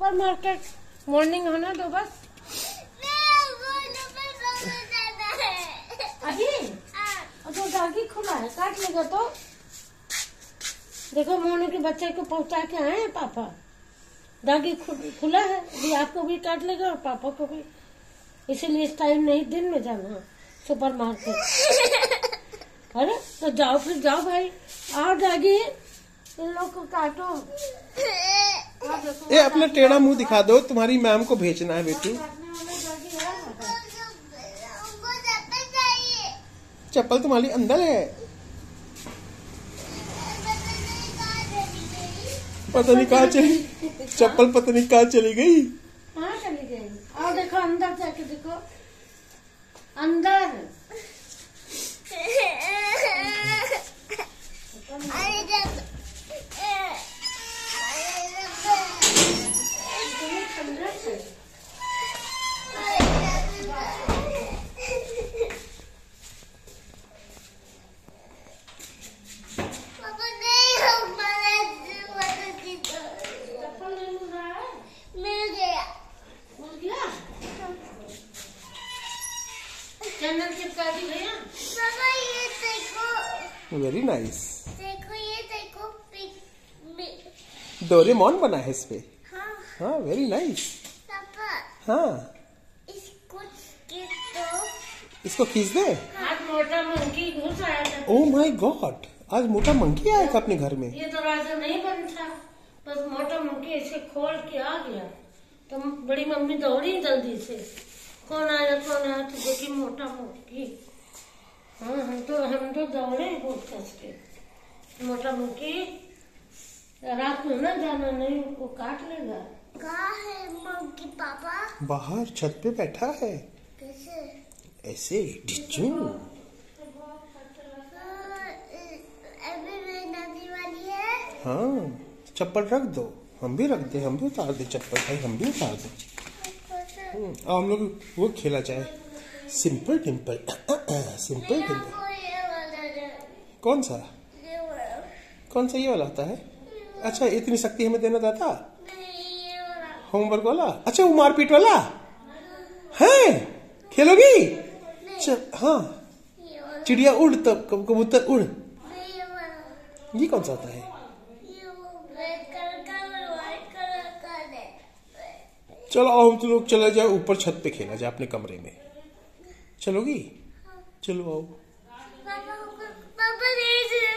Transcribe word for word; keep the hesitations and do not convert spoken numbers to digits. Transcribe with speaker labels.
Speaker 1: Super market morning होना दो बस। अभी तो डॉगी खुला है, काट लेगा तो। देखो मोनू के बच्चे को पहुंचा के आए हैं पापा। डॉगी खुला है, अभी आपको भी काट लेगा और पापा को भी। इसीलिए इस टाइम नहीं, दिन में जाना सुपर मार्केट। अरे तो जाओ, फिर जाओ भाई। आओ डॉगी, इन लोग को काटो।
Speaker 2: ए अपना टेढ़ा मुंह दिखा दो, तुम्हारी मैम को भेजना है बेटी। चप्पल तुम्हारी अंदर है, पता नहीं कहाँ चली चप्पल, पता नहीं कहाँ चली गई।
Speaker 1: कहाँ चली गई? आओ देखो अंदर जाके देखो, अंदर। चैनल चिपका दी भैया।
Speaker 3: पापा ये देखो,
Speaker 2: वेरी नाइस।
Speaker 3: देखो ये देखो,
Speaker 2: डोरेमोन बना है इस पे।
Speaker 3: हाँ
Speaker 2: हाँ वेरी नाइस।
Speaker 3: पापा
Speaker 2: हाँ
Speaker 3: इसको खींच दो,
Speaker 2: इसको खींच दे।
Speaker 1: आज मोटा मंकी घुस आया था।
Speaker 2: ओह माय गॉड, आज मोटा मंकी आया था अपने घर में।
Speaker 1: ये तो राजा नहीं बन था, बस मोटा मंकी इसे खोल के आ गया। तो बड़ी मम्मी दौड़ी जल्दी से, कौन आया कौन आया, तो देखी मोटा मंकी। हाँ हम तो हम तो दौड़े बहुत कस के। मोटा मंकी रात में ना जाना, नहीं वो काट लेगा।
Speaker 3: कहाँ है मंकी पापा?
Speaker 2: बाहर छत पे बैठा है।
Speaker 3: कैसे?
Speaker 2: ऐसे टिचू।
Speaker 3: अभी मेरी नदी वाली है।
Speaker 2: हाँ चप्पल रख दो, हम भी रख दे, हम भी उतार दे चप्पल भाई, हम भी उतार दे। और हम लोग वो खेला जाए, सिंपल टिम्पल। सिंपल टिम्पल कौन सा? कौन सा ये वाला होता है? अच्छा इतनी शक्ति हमें देना दाता? होमवर्क वाला? अच्छा वो मारपीट वाला है, खेलोगी? हाँ चिड़िया उड़, तब कबूतर उड़, ये कौन सा होता है? चलो आओ हम लोग चले जाए ऊपर छत पे, खेला जाए अपने कमरे में। चलोगी? चलो आओ।